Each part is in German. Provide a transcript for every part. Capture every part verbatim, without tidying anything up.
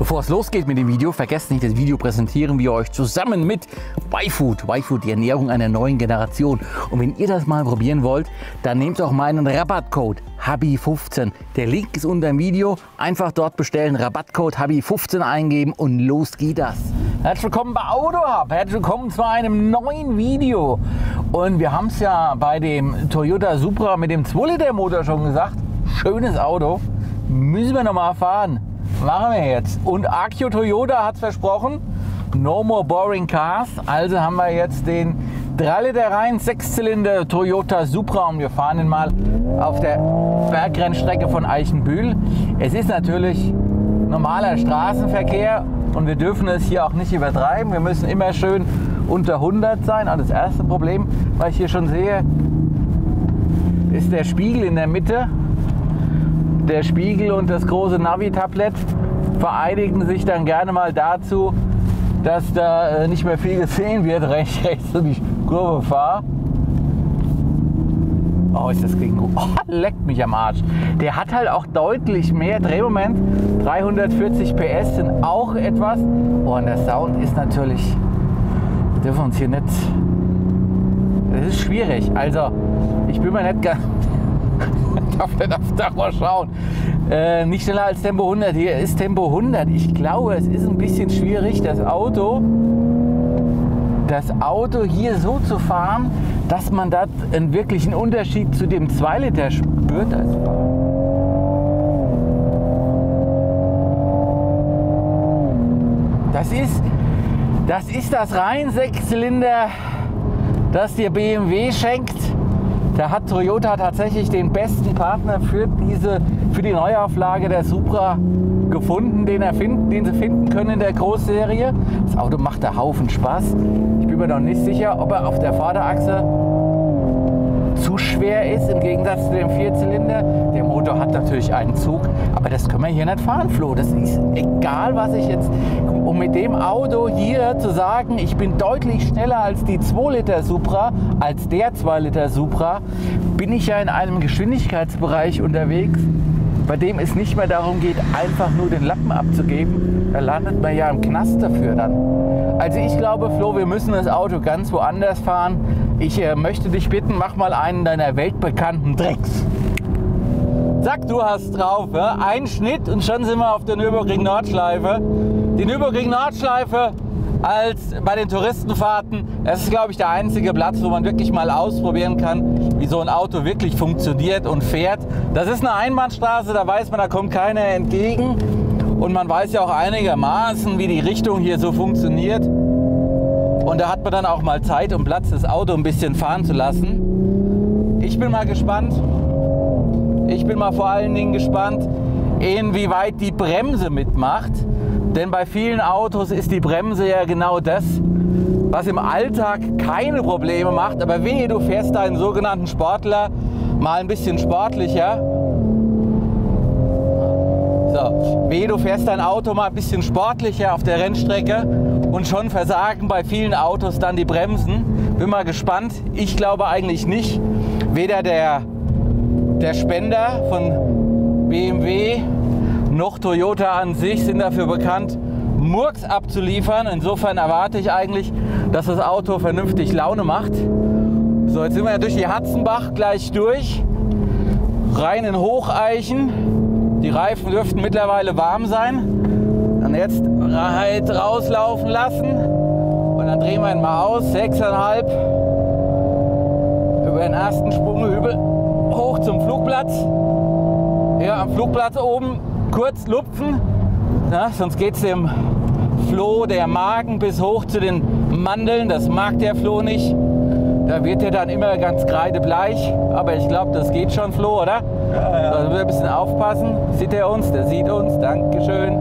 Bevor es losgeht mit dem Video, vergesst nicht, das Video präsentieren wir euch zusammen mit Y-Food. Y-Food, die Ernährung einer neuen Generation. Und wenn ihr das mal probieren wollt, dann nehmt auch meinen Rabattcode Habi fünfzehn. Der Link ist unter dem Video. Einfach dort bestellen, Rabattcode Habi fünfzehn eingeben und los geht das. Herzlich willkommen bei AutoHub. Herzlich willkommen zu einem neuen Video. Und wir haben es ja bei dem Toyota Supra mit dem zwei Liter Motor schon gesagt. Schönes Auto. Müssen wir noch mal fahren. Machen wir jetzt. Und Akio Toyota hat es versprochen, no more boring cars. Also haben wir jetzt den drei Liter rein, sechs Zylinder Toyota Supra und wir fahren ihn mal auf der Bergrennstrecke von Eichenbühl. Es ist natürlich normaler Straßenverkehr und wir dürfen es hier auch nicht übertreiben. Wir müssen immer schön unter hundert sein. Und das erste Problem, was ich hier schon sehe, ist der Spiegel in der Mitte. Der Spiegel und das große Navi-Tablett vereinigen sich dann gerne mal dazu, dass da nicht mehr viel gesehen wird, rechts, rechts in die Kurve fahre. Oh, ist das gegen... Oh, leckt mich am Arsch. Der hat halt auch deutlich mehr Drehmoment. dreihundertvierzig P S sind auch etwas. Oh, und der Sound ist natürlich... Wir dürfen uns hier nicht... Das ist schwierig. Also, ich bin mir nicht ganz... Darf nicht aufs Dach mal schauen. Äh, nicht schneller als Tempo hundert. Hier ist Tempo hundert. Ich glaube, es ist ein bisschen schwierig, das Auto, das Auto hier so zu fahren, dass man da einen wirklichen Unterschied zu dem zwei Liter spürt. Also, das ist das ist das rein Sechszylinder, das dir B M W schenkt. Da hat Toyota tatsächlich den besten Partner für, diese, für die Neuauflage der Supra gefunden, den, er finden, den sie finden können in der Großserie. Das Auto macht da Haufen Spaß. Ich bin mir noch nicht sicher, ob er auf der Vorderachse zu schwer ist, im Gegensatz zu dem Vierzylinder. Der Motor hat natürlich einen Zug, aber das können wir hier nicht fahren, Flo. Das ist egal, was ich jetzt... Um mit dem Auto hier zu sagen, ich bin deutlich schneller als die zwei Liter Supra, als der zwei Liter Supra, bin ich ja in einem Geschwindigkeitsbereich unterwegs, bei dem es nicht mehr darum geht, einfach nur den Lappen abzugeben. Da landet man ja im Knast dafür dann. Also ich glaube, Flo, wir müssen das Auto ganz woanders fahren. Ich äh, möchte dich bitten, mach mal einen deiner weltbekannten Drecks. Zack, du hast drauf. Ja? Ein Schnitt und schon sind wir auf der Nürburgring-Nordschleife. Die Nürburgring-Nordschleife als bei den Touristenfahrten, das ist, glaube ich, der einzige Platz, wo man wirklich mal ausprobieren kann, wie so ein Auto wirklich funktioniert und fährt. Das ist eine Einbahnstraße, da weiß man, da kommt keiner entgegen. Und man weiß ja auch einigermaßen, wie die Richtung hier so funktioniert. Und da hat man dann auch mal Zeit und Platz, das Auto ein bisschen fahren zu lassen. Ich bin mal gespannt. Ich bin mal vor allen Dingen gespannt, inwieweit die Bremse mitmacht. Denn bei vielen Autos ist die Bremse ja genau das, was im Alltag keine Probleme macht. Aber wehe, du fährst deinen sogenannten Sportler mal ein bisschen sportlicher. So, wehe, du fährst dein Auto mal ein bisschen sportlicher auf der Rennstrecke und schon versagen bei vielen Autos dann die Bremsen. Bin mal gespannt. Ich glaube eigentlich nicht. Weder der, der Spender von B M W noch Toyota an sich sind dafür bekannt, Murks abzuliefern. Insofern erwarte ich eigentlich, dass das Auto vernünftig Laune macht. So, jetzt sind wir ja durch die Hatzenbach gleich durch. Rein in Hocheichen. Die Reifen dürften mittlerweile warm sein. Dann jetzt halt rauslaufen lassen. Und dann drehen wir ihn mal aus. sechs Komma fünf. Über den ersten Sprunghügel hoch zum Flugplatz. Ja, am Flugplatz oben kurz lupfen, ja, sonst geht es dem Flo, der Magen, bis hoch zu den Mandeln. Das mag der Flo nicht. Da wird er dann immer ganz kreidebleich. Aber ich glaube, das geht schon, Flo, oder? Ja, ja. Da müssen wir ein bisschen aufpassen. Sieht er uns? Der sieht uns. Dankeschön.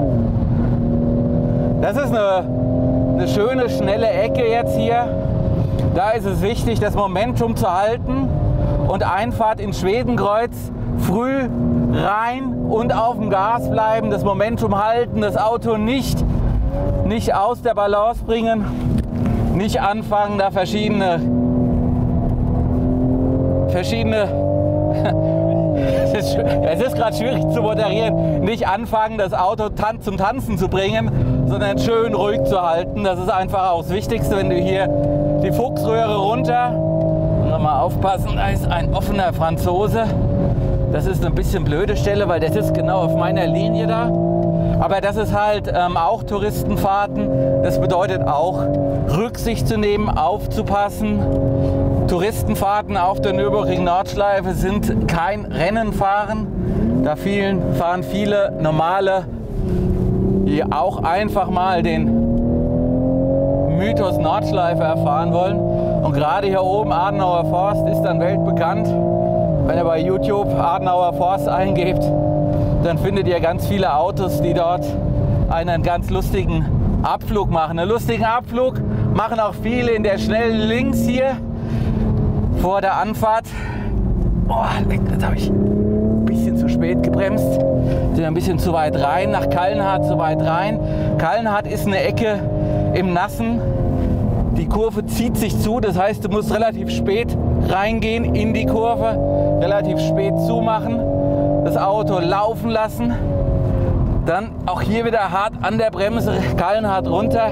Das ist eine, eine schöne, schnelle Ecke jetzt hier. Da ist es wichtig, das Momentum zu halten. Und Einfahrt in Schwedenkreuz früh rein und auf dem Gas bleiben, das Momentum halten, das Auto nicht, nicht aus der Balance bringen, nicht anfangen, da verschiedene, verschiedene, es ist gerade schwierig zu moderieren, nicht anfangen, das Auto tan zum Tanzen zu bringen, sondern schön ruhig zu halten. Das ist einfach auch das Wichtigste, wenn du hier die Fuchsröhre runter, und nochmal aufpassen, da ist ein offener Franzose. Das ist eine bisschen blöde Stelle, weil das ist genau auf meiner Linie da. Aber das ist halt ähm, auch Touristenfahrten. Das bedeutet auch, Rücksicht zu nehmen, aufzupassen. Touristenfahrten auf der Nürburgring-Nordschleife sind kein Rennenfahren. Da vielen, fahren viele normale, die auch einfach mal den Mythos Nordschleife erfahren wollen. Und gerade hier oben Adenauer Forst ist dann weltbekannt. Wenn ihr bei YouTube Adenauer Forst eingebt, dann findet ihr ganz viele Autos, die dort einen ganz lustigen Abflug machen. Einen lustigen Abflug machen auch viele in der schnellen Links hier vor der Anfahrt. Oh, jetzt habe ich ein bisschen zu spät gebremst. Sind ein bisschen zu weit rein, nach Kallenhardt zu weit rein. Kallenhardt ist eine Ecke im Nassen. Die Kurve zieht sich zu, das heißt, du musst relativ spät reingehen in die Kurve, relativ spät zumachen, das Auto laufen lassen, dann auch hier wieder hart an der Bremse, Kallenhardt runter.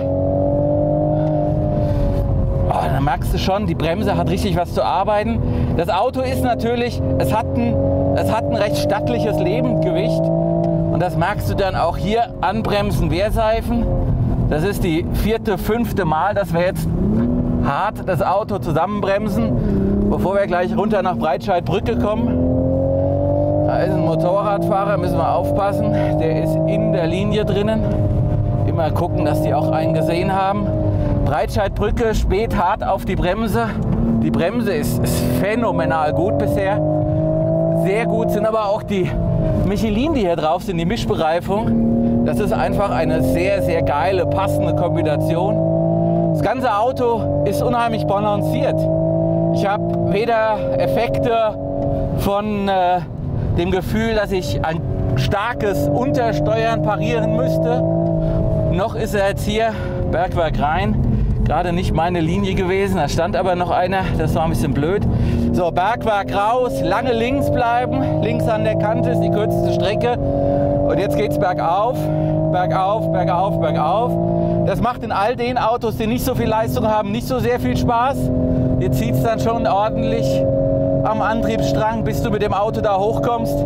Oh, dann merkst du schon, die Bremse hat richtig was zu arbeiten. Das Auto ist natürlich, es hat ein, es hat ein recht stattliches Lebendgewicht und das merkst du dann auch hier anbremsen, Wehrseifen. Das ist die vierte, fünfte Mal, dass wir jetzt hart das Auto zusammenbremsen, bevor wir gleich runter nach Breitscheidbrücke kommen. Da ist ein Motorradfahrer, müssen wir aufpassen, der ist in der Linie drinnen. Immer gucken, dass die auch einen gesehen haben. Breitscheidbrücke, spät hart auf die Bremse. Die Bremse ist, ist phänomenal gut bisher. Sehr gut sind aber auch die Michelin, die hier drauf sind, die Mischbereifung. Das ist einfach eine sehr, sehr geile, passende Kombination. Das ganze Auto ist unheimlich balanciert. Ich habe weder Effekte von äh, dem Gefühl, dass ich ein starkes Untersteuern parieren müsste, noch ist er jetzt hier, Bergwerk Rhein, gerade nicht meine Linie gewesen. Da stand aber noch einer, das war ein bisschen blöd. So, Bergwerk raus, lange links bleiben. Links an der Kante ist die kürzeste Strecke. Und jetzt geht es bergauf, bergauf, bergauf, bergauf. Das macht in all den Autos, die nicht so viel Leistung haben, nicht so sehr viel Spaß. Hier zieht es dann schon ordentlich am Antriebsstrang, bis du mit dem Auto da hochkommst.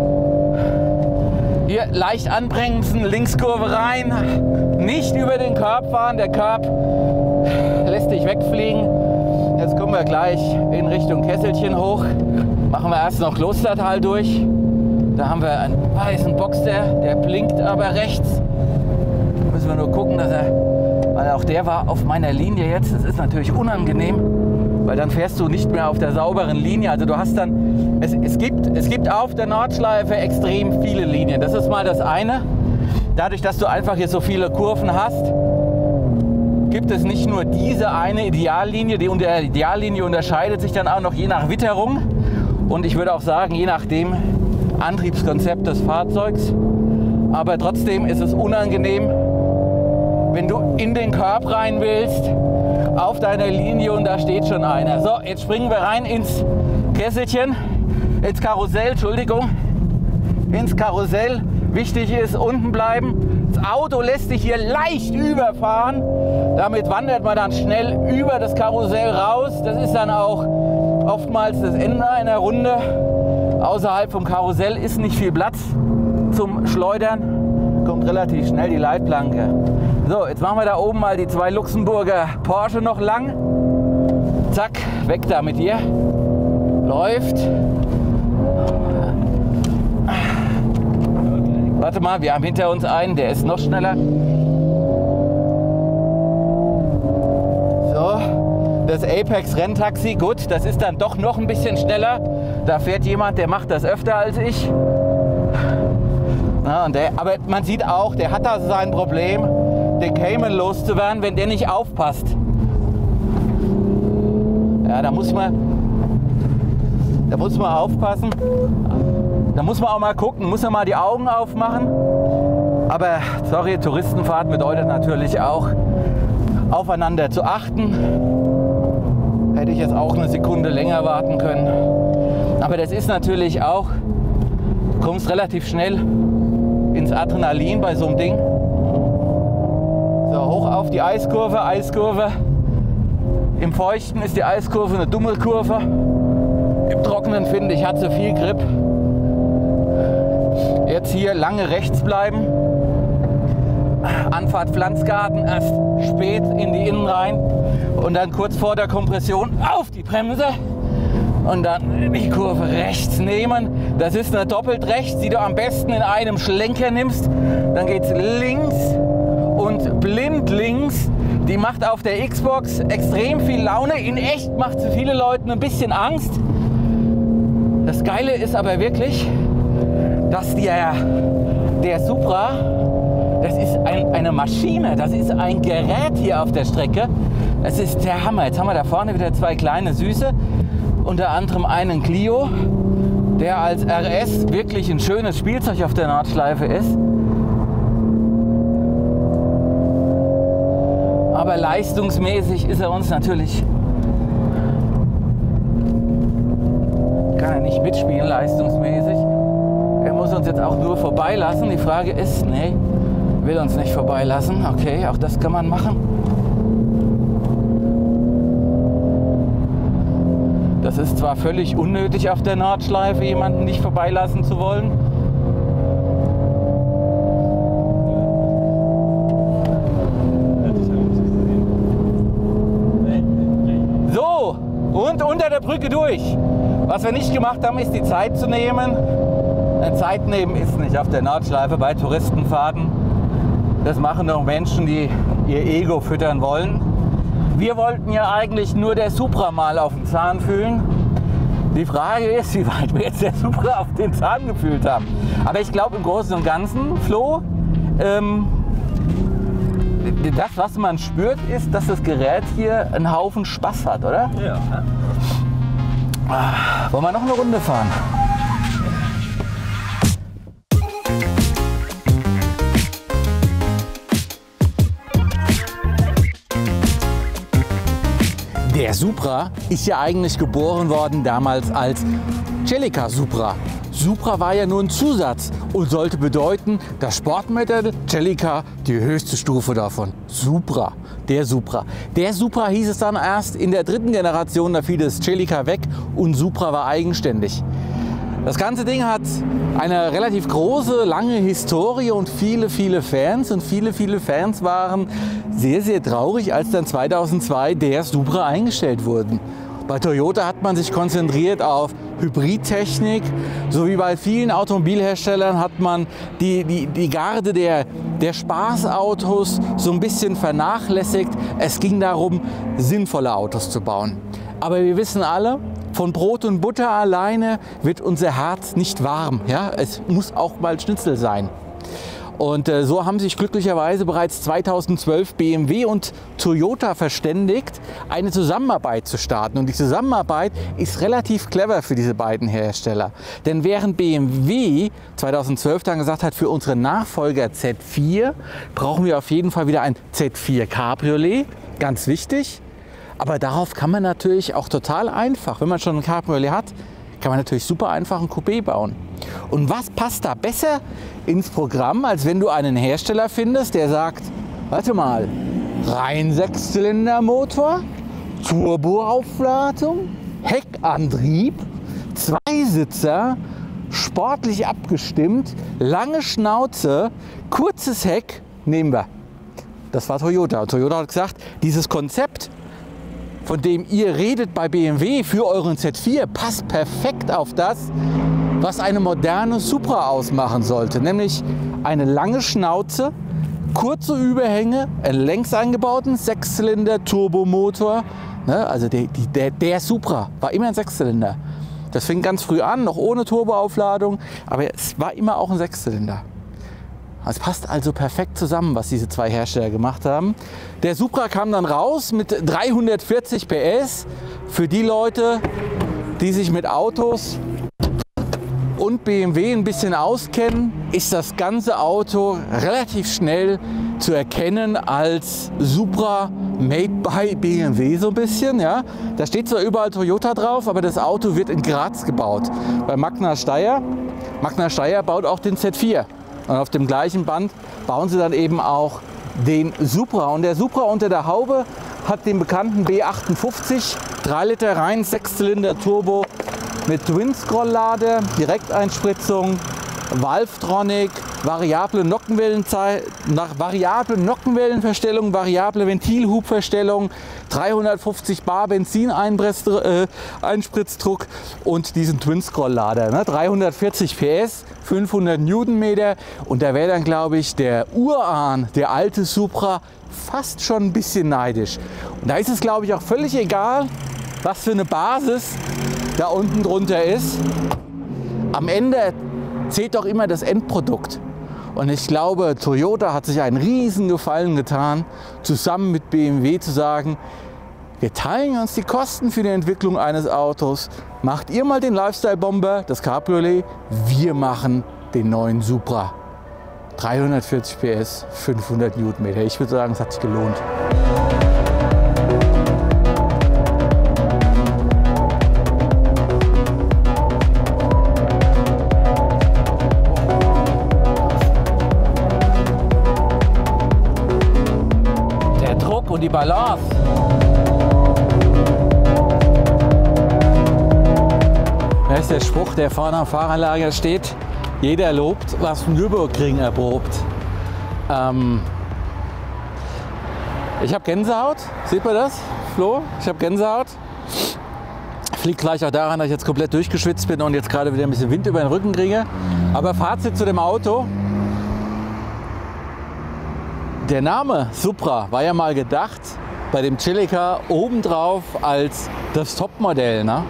Hier leicht anbremsen, Linkskurve rein, nicht über den Curb fahren. Der Curb lässt dich wegfliegen. Jetzt kommen wir gleich in Richtung Kesselchen hoch. Machen wir erst noch Klostertal durch. Da haben wir einen weißen Boxster, der blinkt aber rechts. Müssen wir nur gucken, dass er, weil auch der war auf meiner Linie jetzt. Das ist natürlich unangenehm, weil dann fährst du nicht mehr auf der sauberen Linie. Also du hast dann, es, es, gibt, es gibt auf der Nordschleife extrem viele Linien. Das ist mal das eine. Dadurch, dass du einfach hier so viele Kurven hast, gibt es nicht nur diese eine Ideallinie. Die Ideallinie unterscheidet sich dann auch noch je nach Witterung. Und ich würde auch sagen, je nach dem Antriebskonzept des Fahrzeugs. Aber trotzdem ist es unangenehm, wenn du in den Curb rein willst, auf deiner Linie und da steht schon einer. So, jetzt springen wir rein ins Kesselchen, ins Karussell, Entschuldigung, ins Karussell. Wichtig ist, unten bleiben. Das Auto lässt sich hier leicht überfahren. Damit wandert man dann schnell über das Karussell raus. Das ist dann auch oftmals das Ende einer Runde. Außerhalb vom Karussell ist nicht viel Platz zum Schleudern. Kommt relativ schnell die Leitplanke. So, jetzt machen wir da oben mal die zwei Luxemburger Porsche noch lang. Zack, weg da mit dir. Läuft. Warte mal, wir haben hinter uns einen, der ist noch schneller. So, das Apex Renntaxi, gut, das ist dann doch noch ein bisschen schneller. Da fährt jemand, der macht das öfter als ich. Ja, und der, aber man sieht auch, der hat da sein Problem, den Cayman loszuwerden, wenn der nicht aufpasst. Ja, da muss man, da muss man aufpassen. Da muss man auch mal gucken, muss man mal die Augen aufmachen. Aber sorry, Touristenfahrt bedeutet natürlich auch, aufeinander zu achten. Hätte ich jetzt auch eine Sekunde länger warten können. Aber das ist natürlich auch kommst relativ schnell ins Adrenalin bei so einem Ding. So, hoch auf die Eiskurve, Eiskurve. Im Feuchten ist die Eiskurve eine dumme Kurve. Im Trockenen finde ich, hat sie viel Grip. Jetzt hier lange rechts bleiben. Anfahrt Pflanzgarten, erst spät in die Innen rein und dann kurz vor der Kompression auf die Bremse und dann die Kurve rechts nehmen. Das ist eine doppelt rechts, die du am besten in einem Schlenker nimmst. Dann geht es links und blind links. Die macht auf der Xbox extrem viel Laune. In echt macht sie viele Leuten ein bisschen Angst. Das Geile ist aber wirklich, dass der, der Supra, das ist ein, eine Maschine, das ist ein Gerät hier auf der Strecke. Es ist der Hammer. Jetzt haben wir da vorne wieder zwei kleine Süße, unter anderem einen Clio, der als R S wirklich ein schönes Spielzeug auf der Nordschleife ist. Aber leistungsmäßig ist er uns natürlich, kann er nicht mitspielen leistungsmäßig. Er muss uns jetzt auch nur vorbeilassen. Die Frage ist, nee, will uns nicht vorbeilassen. Okay, auch das kann man machen. Das ist zwar völlig unnötig auf der Nordschleife, jemanden nicht vorbeilassen zu wollen. So, und unter der Brücke durch. Was wir nicht gemacht haben, ist die Zeit zu nehmen. Eine Zeit nehmen ist nicht auf der Nordschleife bei Touristenfahrten. Das machen doch Menschen, die ihr Ego füttern wollen. Wir wollten ja eigentlich nur der Supra mal auf den Zahn fühlen. Die Frage ist, wie weit wir jetzt der Supra auf den Zahn gefühlt haben. Aber ich glaube im Großen und Ganzen, Flo, ähm, das, was man spürt, ist, dass das Gerät hier einen Haufen Spaß hat, oder? Ja. Ah, wollen wir noch eine Runde fahren? Der Supra ist ja eigentlich geboren worden damals als Celica Supra. Supra war ja nur ein Zusatz und sollte bedeuten, das Sportmodell Celica, die höchste Stufe davon. Supra, der Supra. Der Supra hieß es dann erst in der dritten Generation, da fiel das Celica weg und Supra war eigenständig. Das ganze Ding hat eine relativ große, lange Historie und viele, viele Fans. Und viele, viele Fans waren sehr, sehr traurig, als dann zweitausendzwei der Supra eingestellt wurde. Bei Toyota hat man sich konzentriert auf Hybridtechnik. So wie bei vielen Automobilherstellern hat man die, die, die Garde der, der Spaßautos so ein bisschen vernachlässigt. Es ging darum, sinnvolle Autos zu bauen. Aber wir wissen alle, von Brot und Butter alleine wird unser Herz nicht warm. Ja? Es muss auch mal Schnitzel sein. Und äh, so haben sich glücklicherweise bereits zweitausendzwölf B M W und Toyota verständigt, eine Zusammenarbeit zu starten. Und die Zusammenarbeit ist relativ clever für diese beiden Hersteller. Denn während B M W zweitausendzwölf dann gesagt hat, für unsere Nachfolger Z vier brauchen wir auf jeden Fall wieder ein Z vier Cabriolet, ganz wichtig. Aber darauf kann man natürlich auch total einfach, wenn man schon ein Cabriolet hat, kann man natürlich super einfach ein Coupé bauen. Und was passt da besser ins Programm, als wenn du einen Hersteller findest, der sagt, warte mal, rein Sechszylindermotor, Turboaufladung, Heckantrieb, Zweisitzer, sportlich abgestimmt, lange Schnauze, kurzes Heck, nehmen wir. Das war Toyota. Und Toyota hat gesagt, dieses Konzept, von dem ihr redet bei B M W für euren Z vier, passt perfekt auf das, was eine moderne Supra ausmachen sollte. Nämlich eine lange Schnauze, kurze Überhänge, einen längs eingebauten Sechszylinder-Turbomotor. Ne, also der, der, der Supra war immer ein Sechszylinder. Das fing ganz früh an, noch ohne Turboaufladung, aber es war immer auch ein Sechszylinder. Es passt also perfekt zusammen, was diese zwei Hersteller gemacht haben. Der Supra kam dann raus mit dreihundertvierzig P S. Für die Leute, die sich mit Autos und B M W ein bisschen auskennen, ist das ganze Auto relativ schnell zu erkennen als Supra made by B M W so ein bisschen. Ja. Da steht zwar überall Toyota drauf, aber das Auto wird in Graz gebaut, bei Magna Steyr. Magna Steyr baut auch den Z vier. Und auf dem gleichen Band bauen sie dann eben auch den Supra. Und der Supra unter der Haube hat den bekannten B achtundfünfzig, drei Liter rein, sechs Zylinder Turbo mit Twin-Scroll-Lader, Direkteinspritzung, Valvetronic, variable Nockenwellenzeit, nach variable Nockenwellenverstellung, variable Ventilhubverstellung, dreihundertfünfzig Bar Benzineinspritzdruck und diesen Twin-Scroll-Lader, ne? dreihundertvierzig P S, fünfhundert Newtonmeter, und da wäre dann, glaube ich, der Urahn, der alte Supra, fast schon ein bisschen neidisch. Und da ist es, glaube ich, auch völlig egal, was für eine Basis da unten drunter ist. Am Ende zählt doch immer das Endprodukt. Und ich glaube, Toyota hat sich einen riesen Gefallen getan, zusammen mit B M W zu sagen, wir teilen uns die Kosten für die Entwicklung eines Autos. Macht ihr mal den Lifestyle-Bomber, das Cabriolet, wir machen den neuen Supra. dreihundertvierzig P S, fünfhundert Newtonmeter. Ich würde sagen, es hat sich gelohnt. Und die Balance. Das ist der Spruch, der vorne am Fahrerlager steht. Jeder lobt, was Nürburgring erprobt. Ähm ich habe Gänsehaut. Sieht man das, Flo? Ich habe Gänsehaut. Liegt gleich auch daran, dass ich jetzt komplett durchgeschwitzt bin und jetzt gerade wieder ein bisschen Wind über den Rücken kriege. Aber Fazit zu dem Auto. Der Name Supra war ja mal gedacht bei dem Celica obendrauf als das Topmodell. Ne?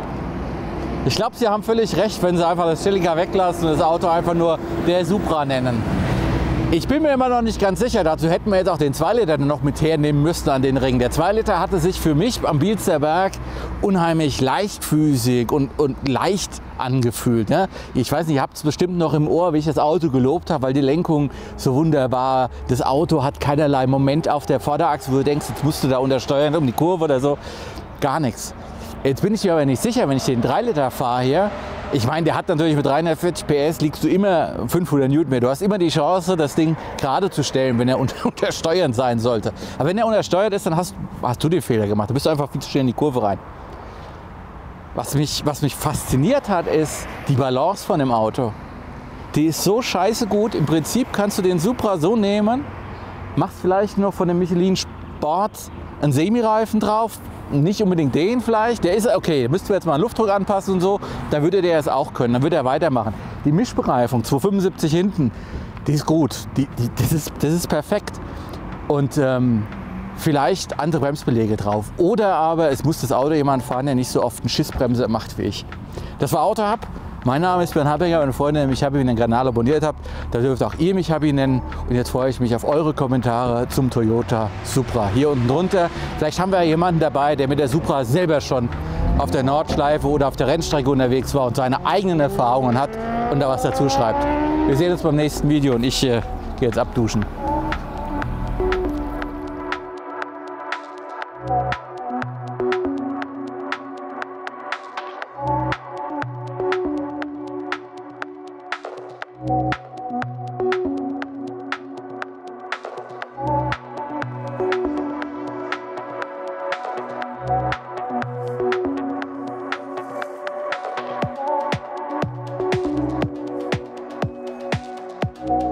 Ich glaube, Sie haben völlig recht, wenn Sie einfach das Celica weglassen und das Auto einfach nur der Supra nennen. Ich bin mir immer noch nicht ganz sicher, dazu hätten wir jetzt auch den zwei Liter noch mit hernehmen müssen an den Ring. Der zwei Liter hatte sich für mich am Bielster Berg unheimlich leichtfüßig und, und leicht angefühlt. Ne? Ich weiß nicht, ihr habt es bestimmt noch im Ohr, wie ich das Auto gelobt habe, weil die Lenkung so wunderbar, das Auto hat keinerlei Moment auf der Vorderachse, wo du denkst, jetzt musst du da untersteuern um die Kurve oder so. Gar nichts. Jetzt bin ich mir aber nicht sicher, wenn ich den drei Liter fahre hier. Ich meine, der hat natürlich mit dreihundertvierzig P S liegst du immer fünfhundert Newtonmeter. Du hast immer die Chance, das Ding gerade zu stellen, wenn er unter, untersteuernd sein sollte. Aber wenn er untersteuert ist, dann hast, hast du den Fehler gemacht. Du bist einfach viel zu schnell in die Kurve rein. Was mich, was mich fasziniert hat, ist die Balance von dem Auto. Die ist so scheiße gut. Im Prinzip kannst du den Supra so nehmen, machst vielleicht noch von dem Michelin Sport einen Semireifen drauf. Nicht unbedingt den vielleicht, der ist okay, müssten wir jetzt mal einen Luftdruck anpassen und so, dann würde der es auch können, dann würde er weitermachen. Die Mischbereifung, zweihundertfünfundsiebzig hinten, die ist gut, die, die, das, ist, das ist perfekt. Und ähm, vielleicht andere Bremsbeläge drauf. Oder aber es muss das Auto jemand fahren, der nicht so oft eine Schissbremse macht wie ich. Das war Auto Hub. Mein Name ist Bernd Habinger, meine Freunde, mich Habi in den Kanal abonniert habt. Da dürft auch ihr mich Habi nennen. Und jetzt freue ich mich auf eure Kommentare zum Toyota Supra. Hier unten drunter. Vielleicht haben wir ja jemanden dabei, der mit der Supra selber schon auf der Nordschleife oder auf der Rennstrecke unterwegs war und seine eigenen Erfahrungen hat und da was dazu schreibt. Wir sehen uns beim nächsten Video und ich äh, gehe jetzt abduschen. Bye.